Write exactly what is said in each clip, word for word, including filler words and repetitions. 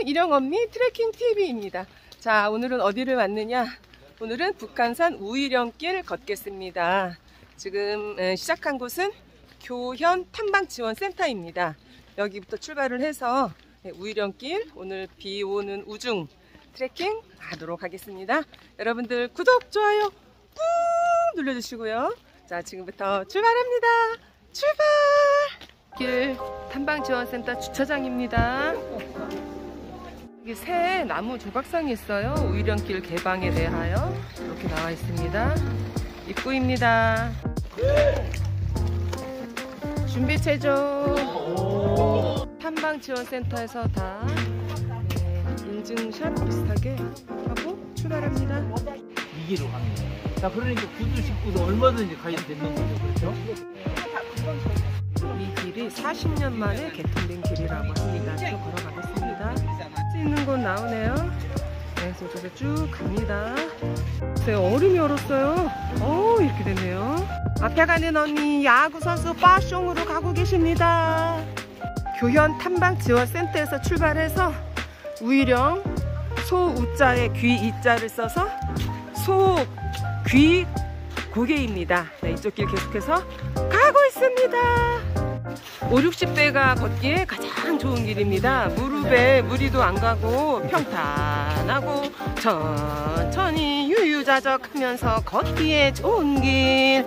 일영언니 트레킹 티비입니다. 자, 오늘은 어디를 왔느냐? 오늘은 북한산 우이령길 걷겠습니다. 지금 시작한 곳은 교현 탐방지원센터입니다. 여기부터 출발을 해서 우이령길, 오늘 비 오는 우중 트레킹 하도록 하겠습니다. 여러분들 구독, 좋아요 꾹 눌러주시고요. 자, 지금부터 출발합니다. 출발! 길 탐방지원센터 주차장입니다. 여기 새 나무 조각상이 있어요. 우이령길 개방에 대하여 이렇게 나와 있습니다. 입구입니다. 준비 체조. 탐방지원센터에서 다 네, 인증샷 비슷하게 하고 출발합니다. 이기로 가는 거예요. 자, 그러니까 구두 신고도 얼마든지 가야 되는 거죠, 그렇죠? 이 길이 사십 년 만에 개통된 길이라고 합니다. 쭉 걸어가겠습니다. 할 수 있는 곳 나오네요. 네, 저쪽에 쭉 갑니다. 네, 얼음이 얼었어요. 오, 이렇게 됐네요. 앞에 가는 언니 야구 선수 파숑으로 가고 계십니다. 교현 탐방지원센터에서 출발해서 우이령 소우자에 귀 이자를 써서 소 귀 고개입니다. 네, 이쪽 길 계속해서 가고 있습니다. 오륙십 대가 걷기에 가장 좋은 길입니다. 무릎에 무리도 안 가고 평탄하고 천천히 유유자적하면서 걷기에 좋은 길.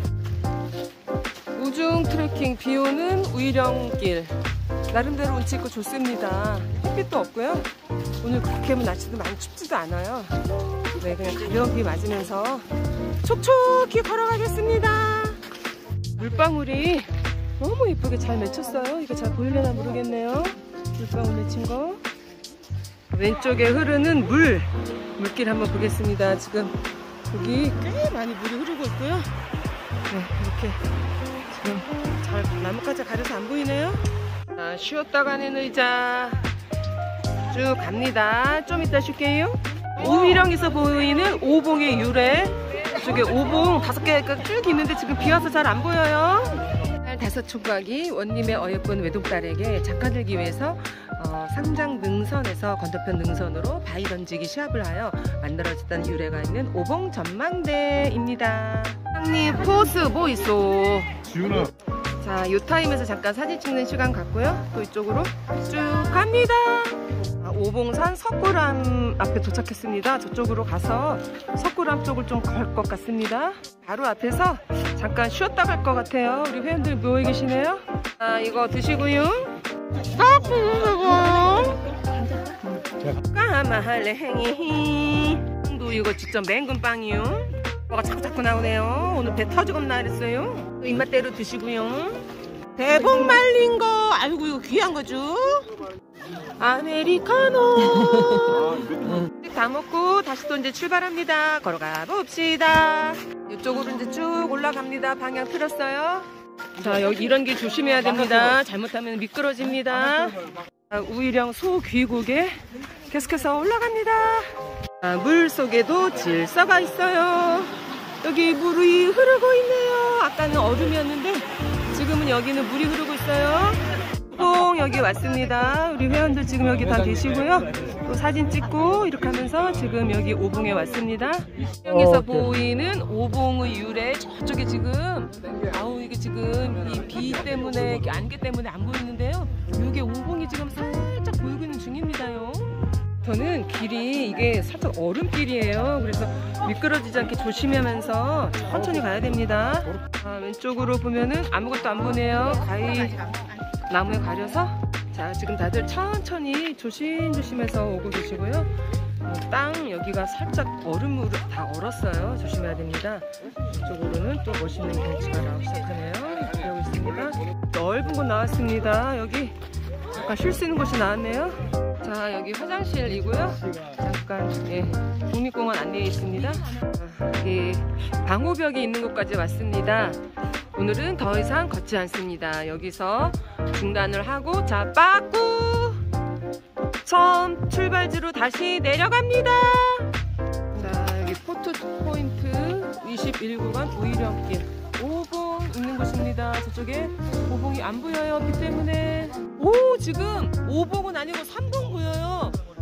우중 트레킹 비오는 우이령길. 나름대로 운치 있고 좋습니다. 햇빛도 없고요. 오늘 그렇게 날씨도 많이 춥지도 않아요. 네, 그냥 가벼운 비 맞으면서 촉촉히 걸어가겠습니다. 물방울이 너무 예쁘게 잘 맺혔어요. 이거 잘 보이려나 모르겠네요. 물방울 맺힌 거. 왼쪽에 흐르는 물, 물길 한번 보겠습니다. 지금 여기 꽤 많이 물이 흐르고 있고요. 네, 이렇게 지금 잘 나뭇가지 가려서 안 보이네요. 자, 쉬었다 가는 의자 쭉 갑니다. 좀 이따 쉴게요. 우이령에서 보이는 오봉의 유래. 이쪽에 오봉 다섯 개가 쭉 있는데 지금 비 와서 잘 안 보여요. 다섯 총각이 원님의 어여쁜 외동딸에게 잠깐 들기 위해서 어, 상장 능선에서 건너편 능선으로 바위 던지기 시합을 하여 만들어졌다는 유래가 있는 오봉 전망대입니다. 형님 포스 뭐 있어? 지훈아. 자, 요 타임에서 잠깐 사진 찍는 시간 갖고요. 또 이쪽으로 쭉 갑니다. 아, 오봉산 석굴암 앞에 도착했습니다. 저쪽으로 가서 석굴암 쪽을 좀 걸 것 같습니다. 바로 앞에서 잠깐 쉬었다 갈 것 같아요. 우리 회원들 모여 계시네요. 아, 이거 드시고요. 까마할래행이 또 이거 직접 맹금 빵이요. 뭐가 자꾸 자꾸 나오네요. 오늘 배 터지겠나 그랬어요. 또 입맛대로 드시고요. 대봉 말린 거, 아이고 이거 귀한 거죠. 아메리카노. 다 먹고 다시 또 이제 출발합니다. 걸어가 봅시다. 이쪽으로 이제 쭉 올라갑니다. 방향 틀었어요. 자, 여기 이런 길 조심해야 됩니다. 잘못하면 미끄러집니다. 자, 우이령 소귀국에 계속해서 올라갑니다. 자, 물 속에도 질서가 있어요. 여기 물이 흐르고 있네요. 아까는 얼음이었는데 지금은 여기는 물이 흐르고 있어요. 뽕 여기 왔습니다. 우리 회원들 지금 여기 다 계시고요. 또 사진 찍고 이렇게 하면서 지금 여기 오봉에 왔습니다. 여기서 보이는 오봉의 유래 저쪽에 지금 아우 이게 지금 이 비 때문에 안개 때문에 안 보이는데요. 이게 오봉이 지금 살짝 보이고 있는 중입니다요. 저는 길이 이게 살짝 얼음길이에요. 그래서 미끄러지지 않게 조심하면서 천천히 가야 됩니다. 아, 왼쪽으로 보면은 아무것도 안 보네요. 가위 나무에 가려서. 자, 지금 다들 천천히 조심조심해서 오고 계시고요. 어, 땅 여기가 살짝 얼음으로 다 얼었어요. 조심해야 됩니다. 이쪽으로는 또 멋있는 경치가 나오기 시작하네요. 그러고 있습니다. 넓은 곳 나왔습니다. 여기 잠깐 쉴 수 있는 곳이 나왔네요. 자, 여기 화장실이고요. 잠깐 예, 국립공원 안내해 있습니다. 아, 여기 방호벽이 있는 곳까지 왔습니다. 오늘은 더 이상 걷지 않습니다. 여기서 중단을 하고 자, 빠꾸 처음 출발지로 다시 내려갑니다. 자, 여기 포토 포인트 이십일 구간 우이령길 오봉 있는 곳입니다. 저쪽에 오봉이 안 보여요. 비 때문에. 오, 지금 오봉은 아니고 삼봉 보여요.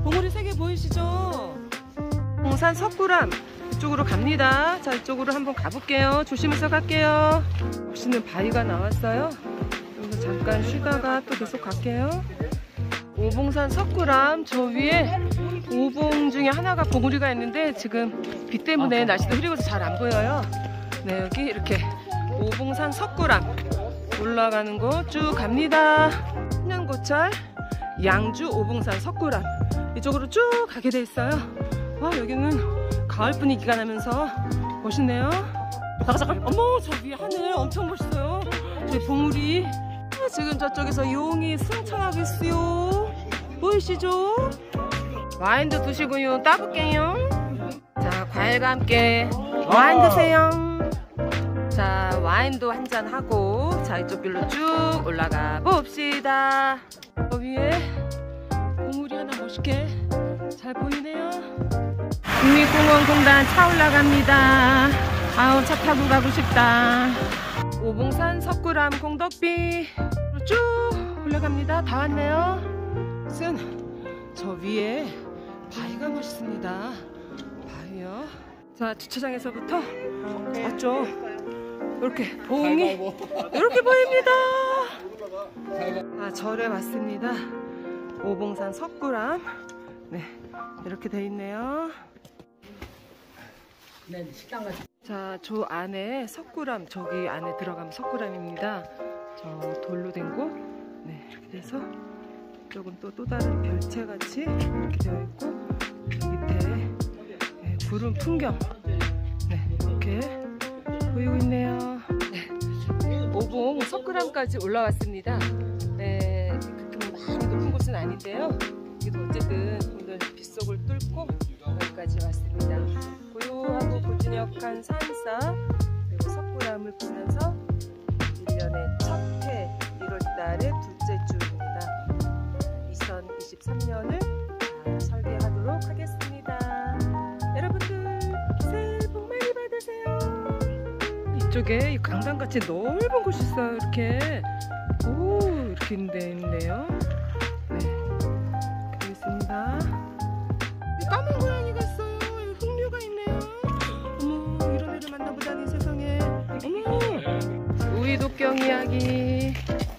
봉우리 세 개 보이시죠? 봉산 석굴암 이쪽으로 갑니다. 자, 이쪽으로 한번 가볼게요. 조심해서 갈게요. 멋있는 바위가 나왔어요. 여기서 잠깐 쉬다가 또 계속 갈게요. 오봉산 석굴암 저 위에 오봉 중에 하나가 봉우리가 있는데 지금 비 때문에 날씨도 흐리고서 잘 안 보여요. 네, 여기 이렇게 오봉산 석굴암 올라가는 곳 쭉 갑니다. 신양고찰 양주 오봉산 석굴암 이쪽으로 쭉 가게 돼 있어요. 와, 여기는 가을 분위기가 나면서 멋있네요. 잠깐 잠깐, 어머, 저 위에 하늘 엄청 멋있어요. 저기 봉우리. 지금 저쪽에서 용이 승천하고 있어요. 보이시죠? 와인도 드시고요. 따볼게요. 자, 과일과 함께 와인 드세요. 자, 와인도 한잔 하고, 자, 이쪽 길로 쭉 올라가 봅시다. 저 위에 봉우리 하나 멋있게 잘 보이네요. 국립공원공단 차 올라갑니다. 아우, 차 타고 가고 싶다. 오봉산 석굴암 공덕비 쭉 올라갑니다. 다 왔네요. 무슨 저 위에 바위가 멋있습니다. 바위요. 자, 주차장에서부터 왔죠. 이렇게 봉이 이렇게 보입니다. 아, 절에 왔습니다. 오봉산 석굴암. 네, 이렇게 돼 있네요. 네, 식당 같은. 자, 저 안에 석굴암, 저기 안에 들어가면 석굴암입니다. 저 돌로 된 곳. 네, 이렇게 돼서 이쪽은 또 또 다른 별채같이 이렇게 되어 있고, 밑에 네, 구름 풍경. 네, 이렇게 보이고 있네요. 네, 오봉 석굴암까지 올라왔습니다. 네, 그렇게 많이 높은 곳은 아닌데요. 그래도 어쨌든 오늘 빗속을 뚫고 여기까지 왔습니다. 고요하고 고즈넉한 산사 그리고 석굴암을 보면서 일 년의 첫 해 일월 달의 둘째 주입니다. 이천이십삼 년을 잘 설계하도록 하겠습니다. 여러분들 새해 복 많이 받으세요. 이쪽에 이 강당같이 넓은 곳이 있어요. 이렇게 오, 이렇게 돼 있네요. 네, 이렇게 있습니다. 까만 고양이가 있어요. 흑류가 있네요. 어머, 이런 애를 만나보다니 세상에. 어머, 우이독경 이야기.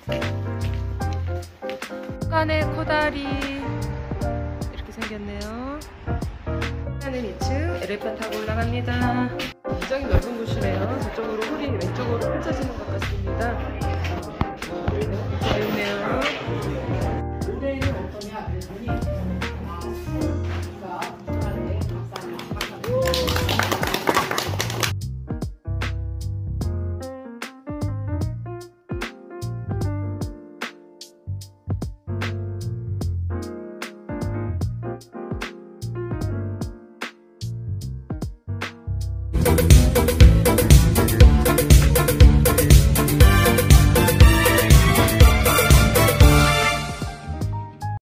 북한의 코다리 이렇게 생겼네요. 하는 이 층 에레판 타고 올라갑니다. 굉장히 넓은 곳이네요. 저쪽으로 홀이 왼쪽으로 펼쳐지는 것 같습니다. 네, 이렇게 되어 있네요.